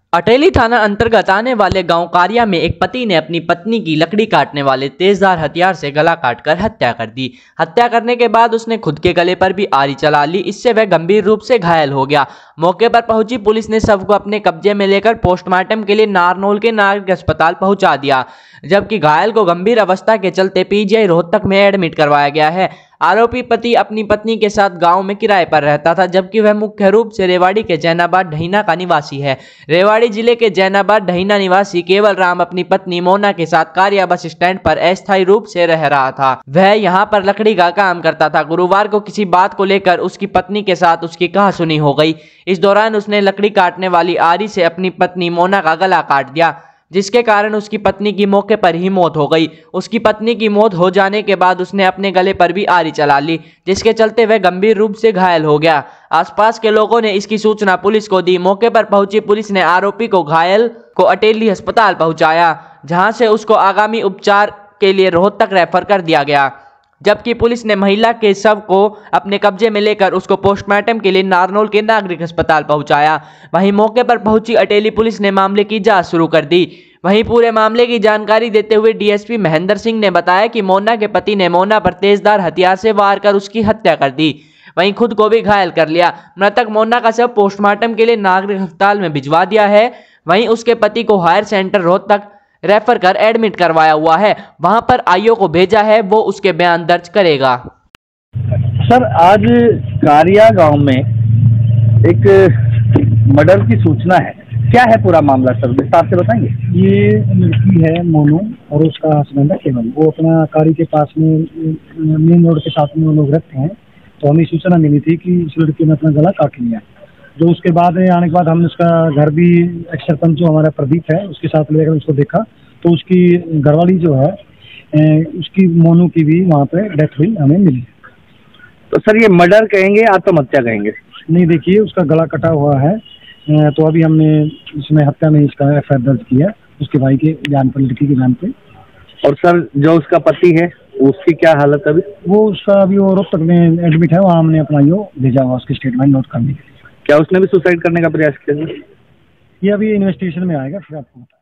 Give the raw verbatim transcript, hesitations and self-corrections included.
अटेली थाना अंतर्गत आने वाले गांव कारिया में एक पति ने अपनी पत्नी की लकड़ी काटने वाले तेजधार हथियार से गला काटकर हत्या कर दी। हत्या करने के बाद उसने खुद के गले पर भी आरी चला ली, इससे वह गंभीर रूप से घायल हो गया। मौके पर पहुंची पुलिस ने शव को अपने कब्जे में लेकर पोस्टमार्टम के लिए नारनौल के नागरिक अस्पताल पहुंचा दिया, जबकि घायल को गंभीर अवस्था के चलते पीजीआई रोहतक में एडमिट करवाया गया है। आरोपी पति अपनी पत्नी के साथ गांव में किराए पर रहता था, जबकि वह मुख्य रूप से रेवाड़ी के जैनाबाद ढहीना का निवासी है। रेवाड़ी जिले के जैनाबाद ढहीना निवासी केवल राम अपनी पत्नी मोना के साथ कारिया बस स्टैंड पर अस्थायी रूप से रह रहा था। वह यहां पर लकड़ी का काम करता था। गुरुवार को किसी बात को लेकर उसकी पत्नी के साथ उसकी कहासुनी हो गई। इस दौरान उसने लकड़ी काटने वाली आरी से अपनी पत्नी मोना का गला काट दिया, जिसके कारण उसकी पत्नी की मौके पर ही मौत हो गई। उसकी पत्नी की मौत हो जाने के बाद उसने अपने गले पर भी आरी चला ली, जिसके चलते वह गंभीर रूप से घायल हो गया। आसपास के लोगों ने इसकी सूचना पुलिस को दी। मौके पर पहुंची पुलिस ने आरोपी को घायल को अटेली अस्पताल पहुंचाया, जहां से उसको आगामी उपचार के लिए रोहतक रेफर कर दिया गया, जबकि पुलिस ने महिला के शव को अपने कब्जे में लेकर उसको पोस्टमार्टम के लिए नारनौल के नागरिक अस्पताल पहुंचाया। वहीं मौके पर पहुंची अटेली पुलिस ने मामले की जांच शुरू कर दी। वहीं पूरे मामले की जानकारी देते हुए डीएसपी महेंद्र सिंह ने बताया कि मोना के पति ने मोना पर तेजधार हथियार से वार कर उसकी हत्या कर दी, वहीं खुद को भी घायल कर लिया। मृतक मोना का शव पोस्टमार्टम के लिए नागरिक अस्पताल में भिजवा दिया है। वहीं उसके पति को हायर सेंटर रोहतक रेफर कर एडमिट करवाया हुआ है। वहां पर आईओ को भेजा है, वो उसके बयान दर्ज करेगा। सर, आज कारिया गांव में एक मर्डर की सूचना है, क्या है पूरा मामला सर, विस्तार से बताएंगे? ये लड़की है मोनू और उसका हस्बैंड है केवल। वो अपना कारी के पास में मेन रोड के साथ में वो लोग रहते हैं। तो हमें सूचना मिली थी कि इस लड़की ने अपना गला काट लिया। जो उसके बाद आने के बाद हमने उसका घर भी, एक्स सरपंच जो हमारा प्रदीप है उसके साथ लेकर उसको देखा, तो उसकी घरवाली जो है उसकी मोनू की भी वहाँ पे डेथ हुई हमें मिली। तो सर, ये मर्डर कहेंगे आत्महत्या कहेंगे? नहीं, देखिए उसका गला कटा हुआ है, तो अभी हमने इसमें हत्या में इसका एफ आई आर दर्ज किया उसके भाई के जान पर, लड़की के जान पे। और सर, जो उसका पति है उसकी क्या हालत अभी? वो उसका अभी वो रोहतक में एडमिट है, वहाँ हमने अपना यो भेजा हुआ उसकी स्टेटमेंट नोट करने के लिए। क्या उसने भी सुसाइड करने का प्रयास किया? ये अभी इन्वेस्टिगेशन में आएगा, फिर आपको